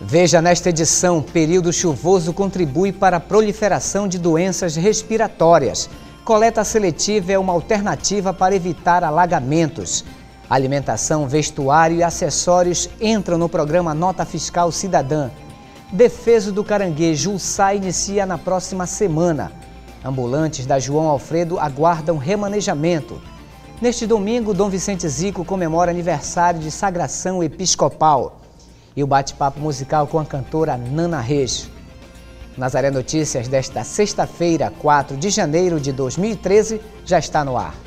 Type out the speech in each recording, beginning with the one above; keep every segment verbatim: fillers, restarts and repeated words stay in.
Veja nesta edição, período chuvoso contribui para a proliferação de doenças respiratórias. Coleta seletiva é uma alternativa para evitar alagamentos. Alimentação, vestuário e acessórios entram no programa Nota Fiscal Cidadã. Defeso do Caranguejo, S A inicia na próxima semana. Ambulantes da João Alfredo aguardam remanejamento. Neste domingo, Dom Vicente Zico comemora aniversário de sagração episcopal. E o bate-papo musical com a cantora Nana Reis. Nazaré Notícias desta sexta-feira, quatro de janeiro de dois mil e treze, já está no ar.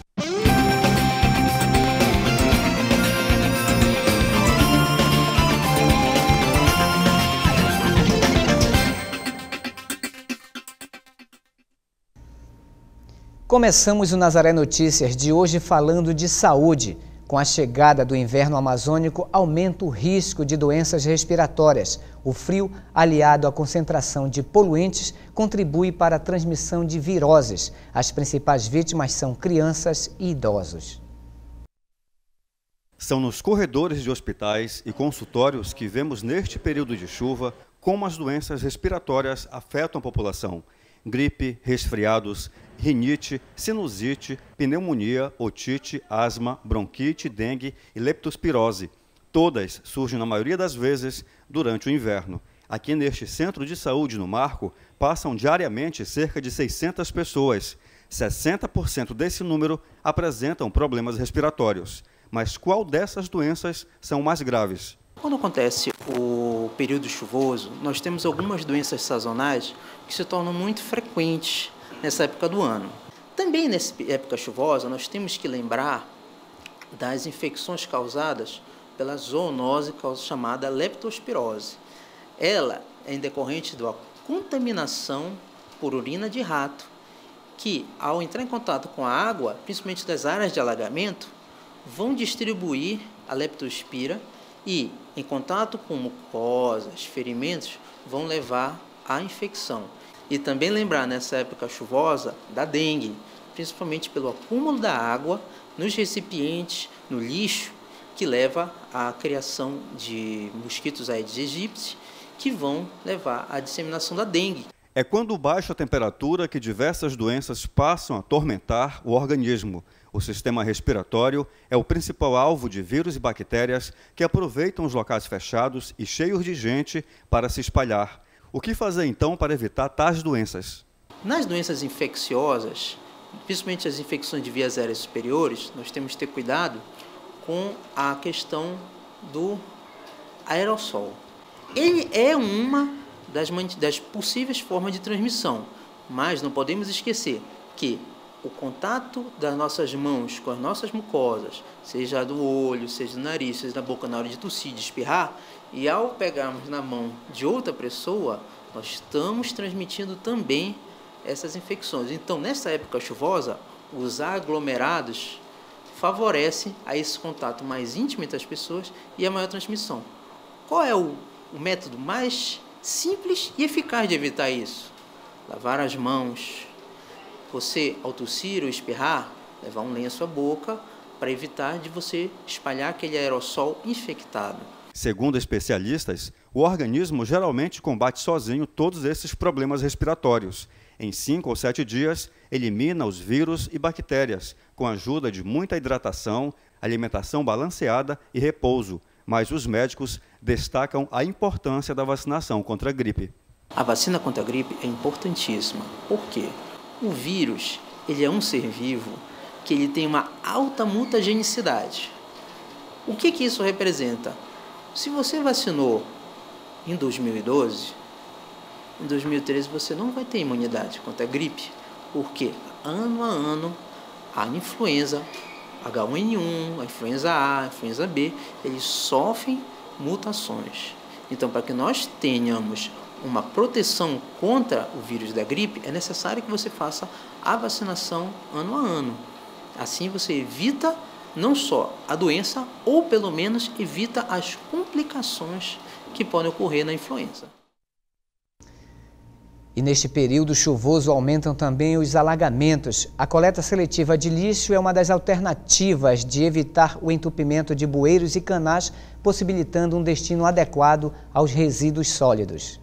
Começamos o Nazaré Notícias de hoje falando de saúde. Com a chegada do inverno amazônico, aumenta o risco de doenças respiratórias. O frio, aliado à concentração de poluentes, contribui para a transmissão de viroses. As principais vítimas são crianças e idosos. São nos corredores de hospitais e consultórios que vemos neste período de chuva como as doenças respiratórias afetam a população. Gripe, resfriados, rinite, sinusite, pneumonia, otite, asma, bronquite, dengue e leptospirose. Todas surgem na maioria das vezes durante o inverno. Aqui neste Centro de Saúde no Marco, passam diariamente cerca de seiscentas pessoas. sessenta por cento desse número apresentam problemas respiratórios. Mas qual dessas doenças são mais graves? Quando acontece o período chuvoso, nós temos algumas doenças sazonais que se tornam muito frequentes nessa época do ano. Também nessa época chuvosa, nós temos que lembrar das infecções causadas pela zoonose chamada leptospirose. Ela é decorrente da contaminação por urina de rato, que ao entrar em contato com a água, principalmente das áreas de alagamento, vão distribuir a leptospira e, em contato com mucosas, ferimentos, vão levar à infecção. E também lembrar, nessa época chuvosa, da dengue, principalmente pelo acúmulo da água nos recipientes, no lixo, que leva à criação de mosquitos Aedes aegypti, que vão levar à disseminação da dengue. É quando baixa a temperatura que diversas doenças passam a atormentar o organismo. O sistema respiratório é o principal alvo de vírus e bactérias que aproveitam os locais fechados e cheios de gente para se espalhar. O que fazer então para evitar tais doenças? Nas doenças infecciosas, principalmente as infecções de vias aéreas superiores, nós temos que ter cuidado com a questão do aerossol. Ele é uma das, das possíveis formas de transmissão, mas não podemos esquecer que o contato das nossas mãos com as nossas mucosas, seja do olho, seja do nariz, seja da boca na hora de tossir, de espirrar, e ao pegarmos na mão de outra pessoa, nós estamos transmitindo também essas infecções. Então, nessa época chuvosa, os aglomerados favorecem a esse contato mais íntimo entre as pessoas e a maior transmissão. Qual é o, o método mais simples e eficaz de evitar isso? Lavar as mãos. Você, ao tossir ou espirrar, levar um lenço à boca para evitar de você espalhar aquele aerossol infectado. Segundo especialistas, o organismo geralmente combate sozinho todos esses problemas respiratórios. Em cinco ou sete dias, elimina os vírus e bactérias, com a ajuda de muita hidratação, alimentação balanceada e repouso. Mas os médicos destacam a importância da vacinação contra a gripe. A vacina contra a gripe é importantíssima. Por quê? O vírus, ele é um ser vivo que ele tem uma alta mutagenicidade. O que que isso representa? Se você vacinou em dois mil e doze, em dois mil e treze você não vai ter imunidade contra a gripe, porque ano a ano a influenza, H um N um, a influenza A, a influenza B, eles sofrem mutações. Então, para que nós tenhamos uma proteção contra o vírus da gripe, é necessário que você faça a vacinação ano a ano. Assim você evita não só a doença, ou pelo menos evita as complicações que podem ocorrer na influenza. E neste período chuvoso aumentam também os alagamentos. A coleta seletiva de lixo é uma das alternativas de evitar o entupimento de bueiros e canais, possibilitando um destino adequado aos resíduos sólidos.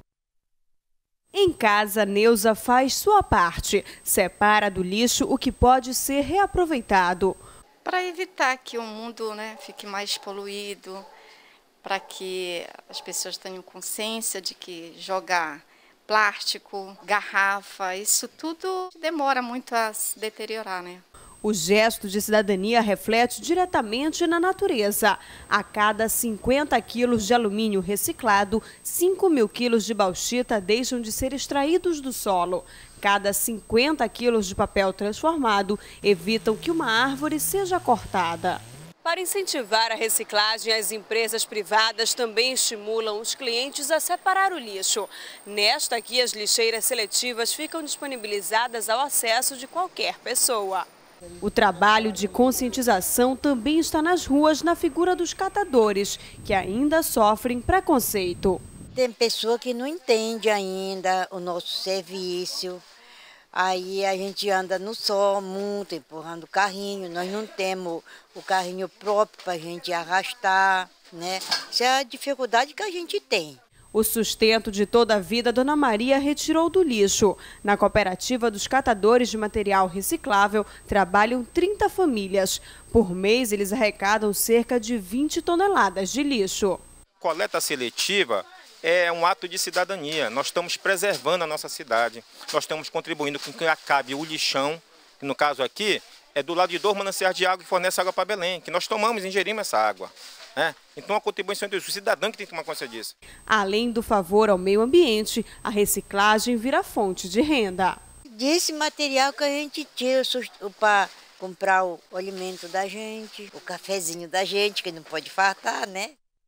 Em casa, Neuza faz sua parte. Separa do lixo o que pode ser reaproveitado. Para evitar que o mundo, né, fique mais poluído, para que as pessoas tenham consciência de que jogar plástico, garrafa, isso tudo demora muito a se deteriorar, né? O gesto de cidadania reflete diretamente na natureza. A cada cinquenta quilos de alumínio reciclado, cinco mil quilos de bauxita deixam de ser extraídos do solo. Cada cinquenta quilos de papel transformado evitam que uma árvore seja cortada. Para incentivar a reciclagem, as empresas privadas também estimulam os clientes a separar o lixo. Nesta aqui, as lixeiras seletivas ficam disponibilizadas ao acesso de qualquer pessoa. O trabalho de conscientização também está nas ruas na figura dos catadores, que ainda sofrem preconceito. Tem pessoa que não entende ainda o nosso serviço. Aí a gente anda no sol muito, empurrando o carrinho. Nós não temos o carrinho próprio para a gente arrastar, né? Isso é a dificuldade que a gente tem. O sustento de toda a vida, Dona Maria retirou do lixo. Na cooperativa dos catadores de material reciclável, trabalham trinta famílias. Por mês, eles arrecadam cerca de vinte toneladas de lixo. Coleta seletiva é um ato de cidadania. Nós estamos preservando a nossa cidade. Nós estamos contribuindo com que acabe o lixão, que no caso aqui é do lado de dois mananciais de água que fornece água para Belém, que nós tomamos e ingerimos essa água. É, então a contribuição do cidadão que tem que tomar conta disso. Além do favor ao meio ambiente, a reciclagem vira fonte de renda. Desse material que a gente tira para comprar o alimento da gente, o cafezinho da gente, que não pode faltar, né?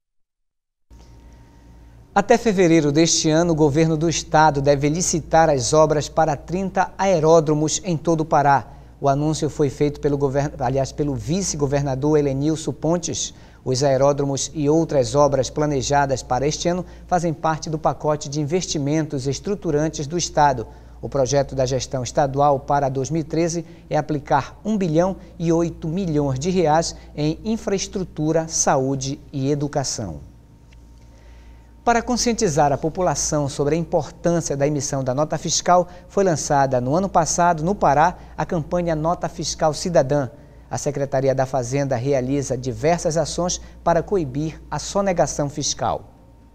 Até fevereiro deste ano, o governo do estado deve licitar as obras para trinta aeródromos em todo o Pará. O anúncio foi feito pelo, govern... aliás, pelo vice-governador Helenilson Pontes. Os aeródromos e outras obras planejadas para este ano fazem parte do pacote de investimentos estruturantes do Estado. O projeto da gestão estadual para dois mil e treze é aplicar um bilhão e oito milhões de reais em infraestrutura, saúde e educação. Para conscientizar a população sobre a importância da emissão da nota fiscal, foi lançada no ano passado, no Pará, a campanha Nota Fiscal Cidadã. A Secretaria da Fazenda realiza diversas ações para coibir a sonegação fiscal.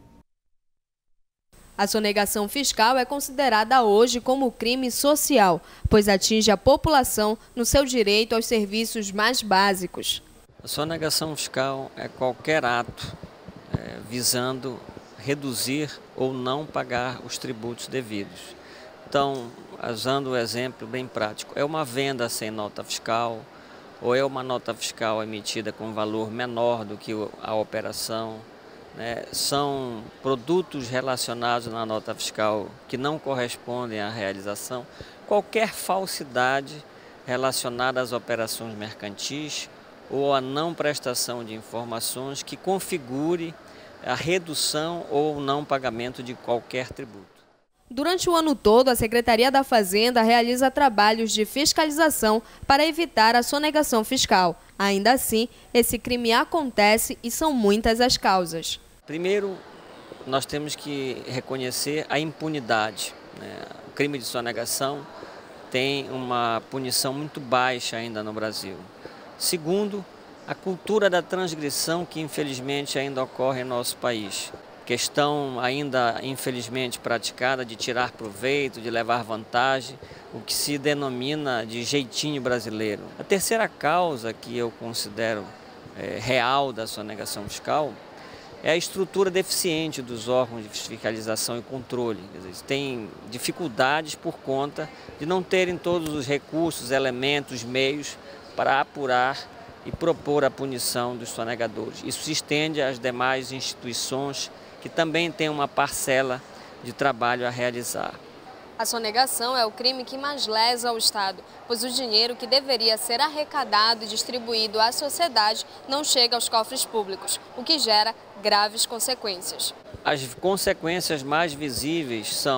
A sonegação fiscal é considerada hoje como crime social, pois atinge a população no seu direito aos serviços mais básicos. A sonegação fiscal é qualquer ato é, visando reduzir ou não pagar os tributos devidos. Então, usando o exemplo bem prático, é uma venda sem nota fiscal, ou é uma nota fiscal emitida com valor menor do que a operação, né? São produtos relacionados na nota fiscal que não correspondem à realização, qualquer falsidade relacionada às operações mercantis ou à não prestação de informações que configure a redução ou não pagamento de qualquer tributo. Durante o ano todo, a Secretaria da Fazenda realiza trabalhos de fiscalização para evitar a sonegação fiscal. Ainda assim, esse crime acontece e são muitas as causas. Primeiro, nós temos que reconhecer a impunidade, né? O crime de sonegação tem uma punição muito baixa ainda no Brasil. Segundo, a cultura da transgressão que infelizmente ainda ocorre em nosso país. Questão ainda infelizmente praticada de tirar proveito, de levar vantagem, o que se denomina de jeitinho brasileiro. A terceira causa que eu considero é, real da sonegação fiscal é a estrutura deficiente dos órgãos de fiscalização e controle. Eles têm dificuldades por conta de não terem todos os recursos, elementos, meios para apurar e propor a punição dos sonegadores. Isso se estende às demais instituições que também têm uma parcela de trabalho a realizar. A sonegação é o crime que mais lesa o Estado, pois o dinheiro que deveria ser arrecadado e distribuído à sociedade não chega aos cofres públicos, o que gera graves consequências. As consequências mais visíveis são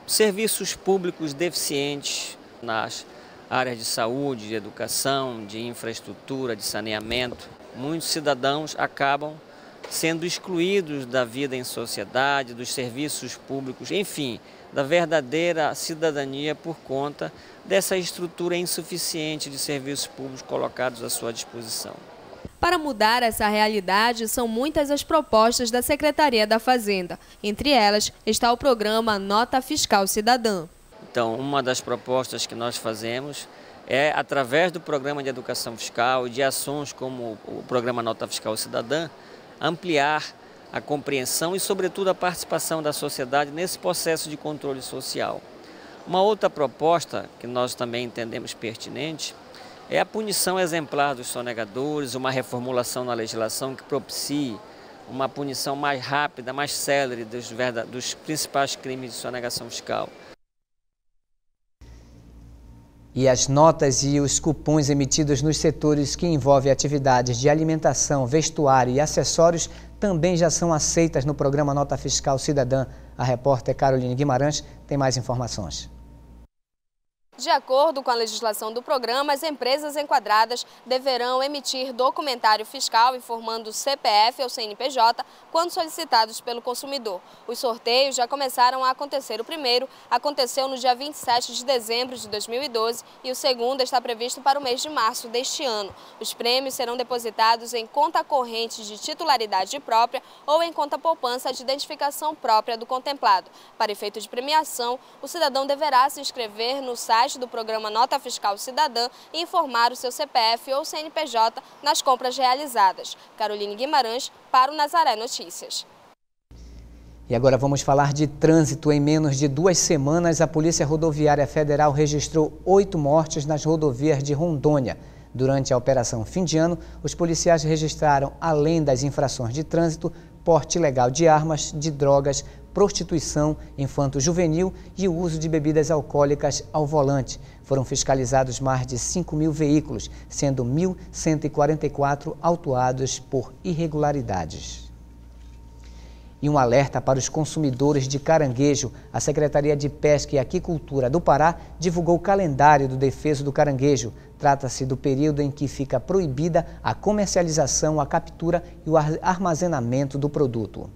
serviços públicos deficientes nas áreas de saúde, de educação, de infraestrutura, de saneamento. Muitos cidadãos acabam sendo excluídos da vida em sociedade, dos serviços públicos, enfim, da verdadeira cidadania por conta dessa estrutura insuficiente de serviços públicos colocados à sua disposição. Para mudar essa realidade, são muitas as propostas da Secretaria da Fazenda. Entre elas está o programa Nota Fiscal Cidadã. Então, uma das propostas que nós fazemos é, através do Programa de Educação Fiscal e de ações como o Programa Nota Fiscal Cidadã, ampliar a compreensão e, sobretudo, a participação da sociedade nesse processo de controle social. Uma outra proposta que nós também entendemos pertinente é a punição exemplar dos sonegadores, uma reformulação na legislação que propicie uma punição mais rápida, mais célere dos, dos principais crimes de sonegação fiscal. E as notas e os cupons emitidos nos setores que envolvem atividades de alimentação, vestuário e acessórios também já são aceitas no programa Nota Fiscal Cidadã. A repórter Caroline Guimarães tem mais informações. De acordo com a legislação do programa, as empresas enquadradas deverão emitir documentário fiscal informando o C P F ou C N P J quando solicitados pelo consumidor. Os sorteios já começaram a acontecer. O primeiro aconteceu no dia vinte e sete de dezembro de dois mil e doze e o segundo está previsto para o mês de março deste ano. Os prêmios serão depositados em conta corrente de titularidade própria ou em conta poupança de identificação própria do contemplado. Para efeito de premiação, o cidadão deverá se inscrever no site do programa Nota Fiscal Cidadã e informar o seu C P F ou C N P J nas compras realizadas. Caroline Guimarães para o Nazaré Notícias. E agora vamos falar de trânsito. Em menos de duas semanas, a Polícia Rodoviária Federal registrou oito mortes nas rodovias de Rondônia. Durante a Operação Fim de Ano, os policiais registraram, além das infrações de trânsito, porte ilegal de armas, de drogas, prostituição infanto-juvenil e o uso de bebidas alcoólicas ao volante. Foram fiscalizados mais de cinco mil veículos, sendo mil cento e quarenta e quatro autuados por irregularidades. E um alerta para os consumidores de caranguejo. A Secretaria de Pesca e Aquicultura do Pará divulgou o calendário do defeso do caranguejo. Trata-se do período em que fica proibida a comercialização, a captura e o armazenamento do produto.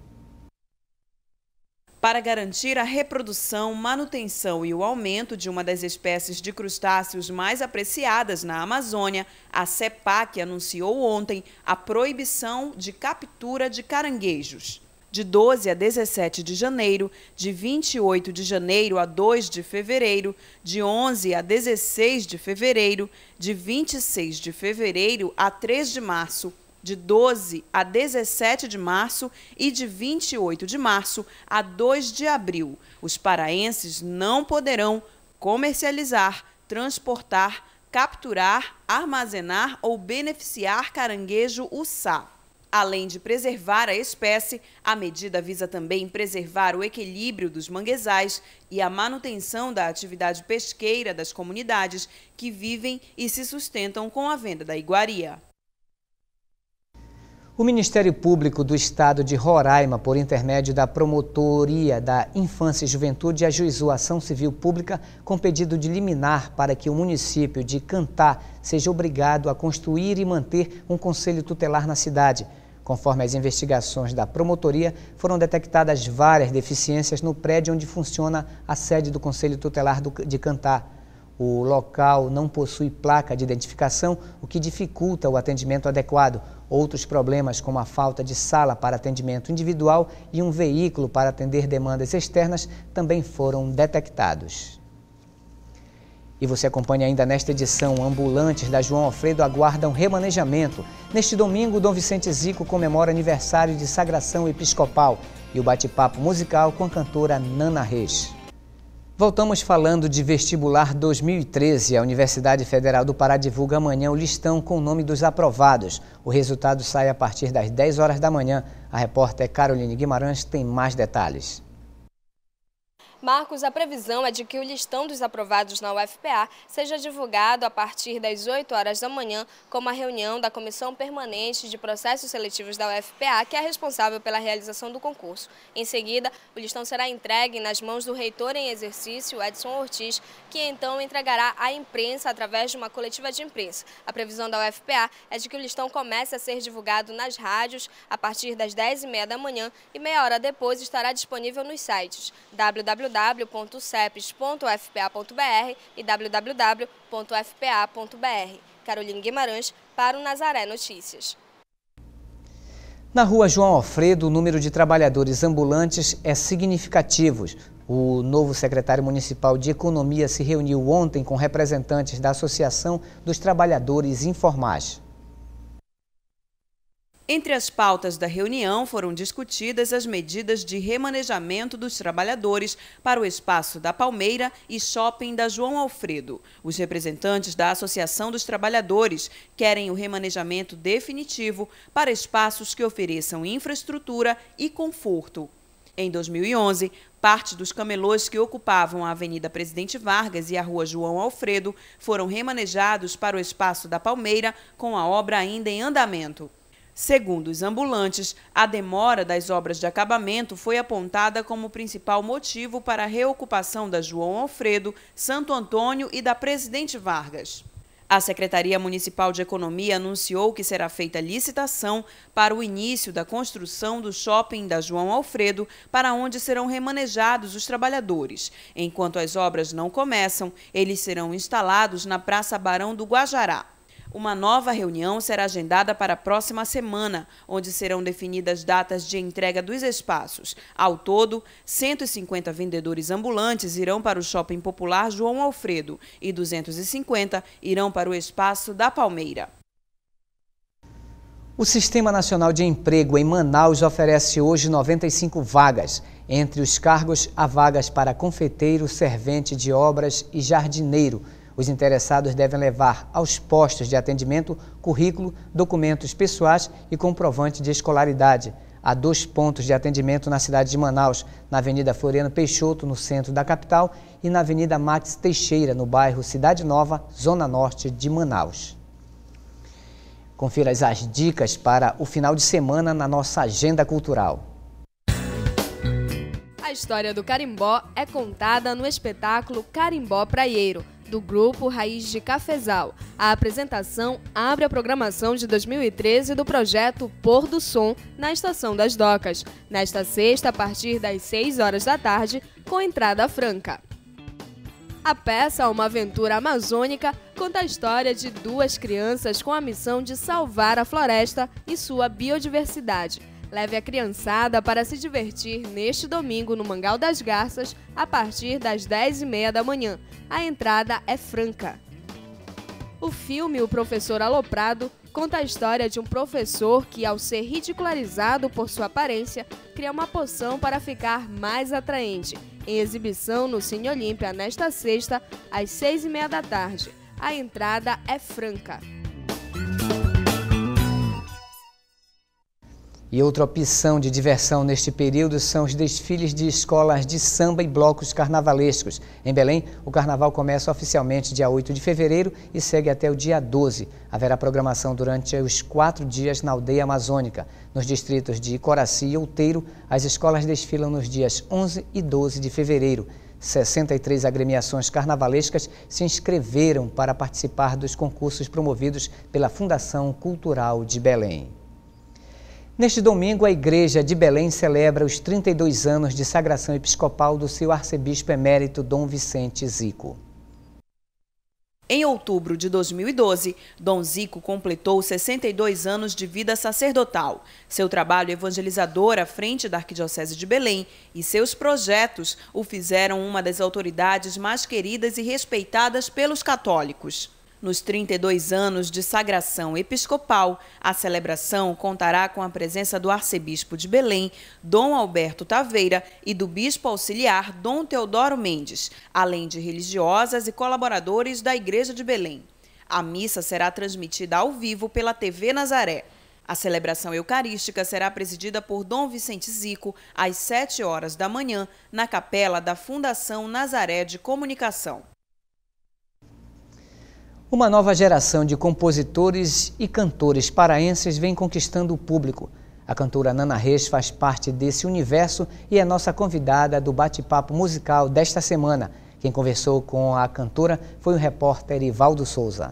Para garantir a reprodução, manutenção e o aumento de uma das espécies de crustáceos mais apreciadas na Amazônia, a CEPAC anunciou ontem a proibição de captura de caranguejos. De doze a dezessete de janeiro, de vinte e oito de janeiro a dois de fevereiro, de onze a dezesseis de fevereiro, de vinte e seis de fevereiro a três de março, de doze a dezessete de março e de vinte e oito de março a dois de abril. Os paraenses não poderão comercializar, transportar, capturar, armazenar ou beneficiar caranguejo uçá. Além de preservar a espécie, a medida visa também preservar o equilíbrio dos manguezais e a manutenção da atividade pesqueira das comunidades que vivem e se sustentam com a venda da iguaria. O Ministério Público do Estado de Roraima, por intermédio da Promotoria da Infância e Juventude, ajuizou a ação civil pública com pedido de liminar para que o município de Cantá seja obrigado a construir e manter um conselho tutelar na cidade. Conforme as investigações da promotoria, foram detectadas várias deficiências no prédio onde funciona a sede do Conselho Tutelar de Cantá. O local não possui placa de identificação, o que dificulta o atendimento adequado. Outros problemas, como a falta de sala para atendimento individual e um veículo para atender demandas externas, também foram detectados. E você acompanha ainda nesta edição, ambulantes da João Alfredo aguardam remanejamento. Neste domingo, Dom Vicente Zico comemora aniversário de sagração episcopal e o bate-papo musical com a cantora Nana Reis. Voltamos falando de vestibular dois mil e treze. A Universidade Federal do Pará divulga amanhã o listão com o nome dos aprovados. O resultado sai a partir das dez horas da manhã. A repórter Caroline Guimarães tem mais detalhes. Marcos, a previsão é de que o listão dos aprovados na U F P A seja divulgado a partir das oito horas da manhã, com uma reunião da Comissão Permanente de Processos Seletivos da U F P A, que é responsável pela realização do concurso. Em seguida, o listão será entregue nas mãos do reitor em exercício, Edson Ortiz, que então entregará à imprensa através de uma coletiva de imprensa. A previsão da U F P A é de que o listão comece a ser divulgado nas rádios a partir das dez e meia da manhã e meia hora depois estará disponível nos sites w w w ponto cepes ponto u f p a ponto b r e w w w ponto u f p a ponto b r. Caroline Guimarães para o Nazaré Notícias. Na rua João Alfredo, o número de trabalhadores ambulantes é significativo. O novo secretário municipal de Economia se reuniu ontem com representantes da Associação dos Trabalhadores Informais. Entre as pautas da reunião foram discutidas as medidas de remanejamento dos trabalhadores para o espaço da Palmeira e shopping da João Alfredo. Os representantes da Associação dos Trabalhadores querem o remanejamento definitivo para espaços que ofereçam infraestrutura e conforto. Em dois mil e onze, parte dos camelôs que ocupavam a Avenida Presidente Vargas e a Rua João Alfredo foram remanejados para o espaço da Palmeira, com a obra ainda em andamento. Segundo os ambulantes, a demora das obras de acabamento foi apontada como principal motivo para a reocupação da João Alfredo, Santo Antônio e da Presidente Vargas. A Secretaria Municipal de Economia anunciou que será feita licitação para o início da construção do shopping da João Alfredo, para onde serão remanejados os trabalhadores. Enquanto as obras não começam, eles serão instalados na Praça Barão do Guajará. Uma nova reunião será agendada para a próxima semana, onde serão definidas datas de entrega dos espaços. Ao todo, cento e cinquenta vendedores ambulantes irão para o Shopping Popular João Alfredo e duzentos e cinquenta irão para o espaço da Palmeira. O Sistema Nacional de Emprego em Manaus oferece hoje noventa e cinco vagas. Entre os cargos, há vagas para confeiteiro, servente de obras e jardineiro. Os interessados devem levar aos postos de atendimento currículo, documentos pessoais e comprovante de escolaridade. Há dois pontos de atendimento na cidade de Manaus, na Avenida Floriano Peixoto, no centro da capital, e na Avenida Max Teixeira, no bairro Cidade Nova, zona norte de Manaus. Confira as dicas para o final de semana na nossa agenda cultural. A história do carimbó é contada no espetáculo Carimbó Praieiro, do grupo Raiz de Cafezal. A apresentação abre a programação de dois mil e treze do projeto Pôr do Som na Estação das Docas, nesta sexta a partir das seis horas da tarde, com entrada franca. A peça, uma aventura amazônica, conta a história de duas crianças com a missão de salvar a floresta e sua biodiversidade. Leve a criançada para se divertir neste domingo no Mangal das Garças, a partir das dez e meia da manhã. A entrada é franca. O filme O Professor Aloprado conta a história de um professor que, ao ser ridicularizado por sua aparência, cria uma poção para ficar mais atraente. Em exibição no Cine Olímpia nesta sexta, às seis e meia da tarde. A entrada é franca. E outra opção de diversão neste período são os desfiles de escolas de samba e blocos carnavalescos. Em Belém, o carnaval começa oficialmente dia oito de fevereiro e segue até o dia doze. Haverá programação durante os quatro dias na aldeia amazônica. Nos distritos de Coraci e Outeiro, as escolas desfilam nos dias onze e doze de fevereiro. sessenta e três agremiações carnavalescas se inscreveram para participar dos concursos promovidos pela Fundação Cultural de Belém. Neste domingo, a Igreja de Belém celebra os trinta e dois anos de sagração episcopal do seu arcebispo emérito Dom Vicente Zico. Em outubro de dois mil e doze, Dom Zico completou sessenta e dois anos de vida sacerdotal. Seu trabalho evangelizador à frente da Arquidiocese de Belém e seus projetos o fizeram uma das autoridades mais queridas e respeitadas pelos católicos. Nos trinta e dois anos de sagração episcopal, a celebração contará com a presença do arcebispo de Belém, Dom Alberto Taveira, e do bispo auxiliar, Dom Teodoro Mendes, além de religiosas e colaboradores da Igreja de Belém. A missa será transmitida ao vivo pela T V Nazaré. A celebração eucarística será presidida por Dom Vicente Zico às sete horas da manhã, na capela da Fundação Nazaré de Comunicação. Uma nova geração de compositores e cantores paraenses vem conquistando o público. A cantora Nana Reis faz parte desse universo e é nossa convidada do bate-papo musical desta semana. Quem conversou com a cantora foi o repórter Ivaldo Souza.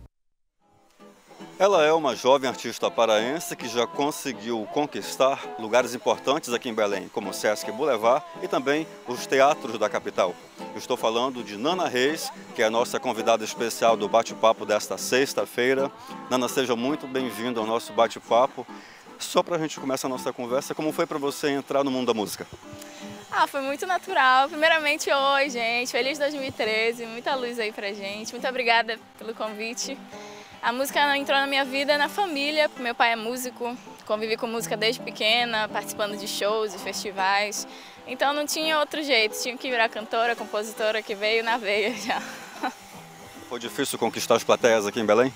Ela é uma jovem artista paraense que já conseguiu conquistar lugares importantes aqui em Belém, como o Sesc Boulevard e também os teatros da capital. Eu estou falando de Nana Reis, que é a nossa convidada especial do bate-papo desta sexta-feira. Nana, seja muito bem-vinda ao nosso bate-papo. Só para a gente começar a nossa conversa, como foi para você entrar no mundo da música? Ah, foi muito natural. Primeiramente, oi, gente. Feliz dois mil e treze, muita luz aí pra gente. Muito obrigada pelo convite. A música entrou na minha vida na família, meu pai é músico, convivi com música desde pequena, participando de shows e festivais. Então não tinha outro jeito, tinha que virar cantora, compositora, que veio na veia já. Foi difícil conquistar as plateias aqui em Belém?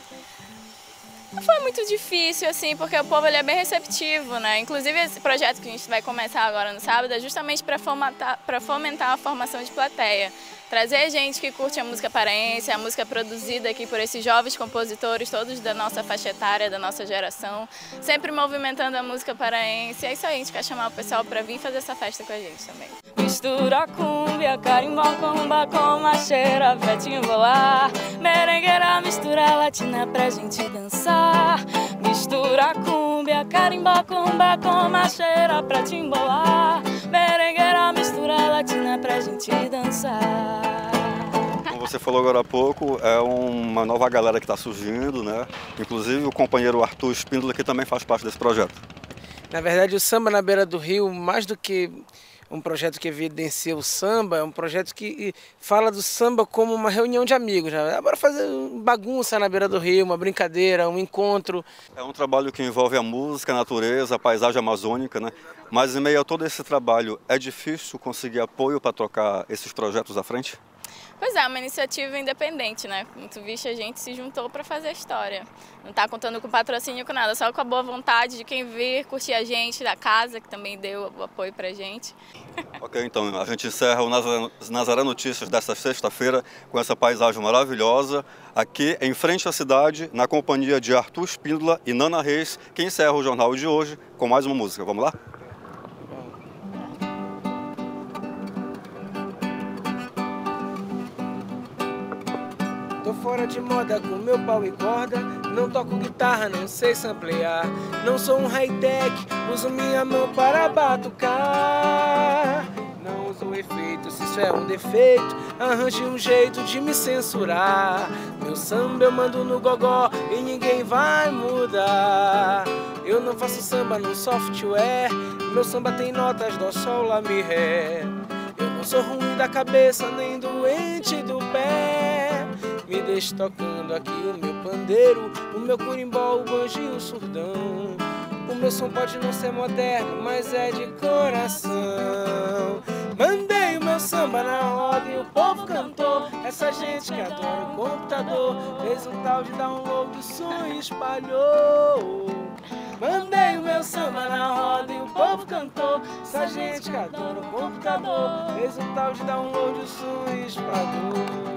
Não foi muito difícil, assim, porque o povo ele é bem receptivo, né? Inclusive esse projeto que a gente vai começar agora no sábado é justamente para fomentar, para fomentar a formação de plateia. Trazer gente que curte a música paraense, a música produzida aqui por esses jovens compositores, todos da nossa faixa etária, da nossa geração, sempre movimentando a música paraense. É isso aí, a gente quer chamar o pessoal para vir fazer essa festa com a gente também. Mistura cumbia, carimbó, comba, com macheira, vetinho bolar, merengueira, mistura latina pra gente dançar. Mistura cumbia, carimbó, comba, com macheira, pra te embolar, merengueira, mistura latina pra gente dançar. Como você falou agora há pouco, é uma nova galera que está surgindo, né? Inclusive o companheiro Arthur Espíndola, que também faz parte desse projeto. Na verdade, o Samba na Beira do Rio, mais do que um projeto que evidencia o samba, é um projeto que fala do samba como uma reunião de amigos. Né? Bora fazer bagunça na beira do rio, uma brincadeira, um encontro. É um trabalho que envolve a música, a natureza, a paisagem amazônica, né? Mas em meio a todo esse trabalho, é difícil conseguir apoio para tocar esses projetos à frente? Pois é, uma iniciativa independente, né? Como tu viste, a gente se juntou para fazer a história. Não está contando com patrocínio, com nada, só com a boa vontade de quem vir curtir a gente, da casa, que também deu o apoio pra gente. Ok, então a gente encerra o Nazaré Notícias desta sexta-feira com essa paisagem maravilhosa, aqui em frente à cidade, na companhia de Arthur Espíndola e Nana Reis, que encerra o jornal de hoje com mais uma música. Vamos lá? Tô fora de moda com meu pau e corda, não toco guitarra, não sei samplear. Não sou um high-tech, uso minha mão para batucar. Não uso efeito, se isso é um defeito, arranje um jeito de me censurar. Meu samba eu mando no gogó e ninguém vai mudar. Eu não faço samba num software, meu samba tem notas dó, sol, lá, mi, ré. Eu não sou ruim da cabeça, nem doente do pé. Me deixe tocando aqui o meu pandeiro, o meu curimbó, o banjo e o surdão. O meu som pode não ser moderno, mas é de coração. Mandei o meu samba na roda e o povo cantou. Essa gente que adora o computador fez um tal de download, o som espalhou. Mandei o meu samba na roda e o povo cantou. Essa gente que adora o computador fez um tal de download, o som espalhou.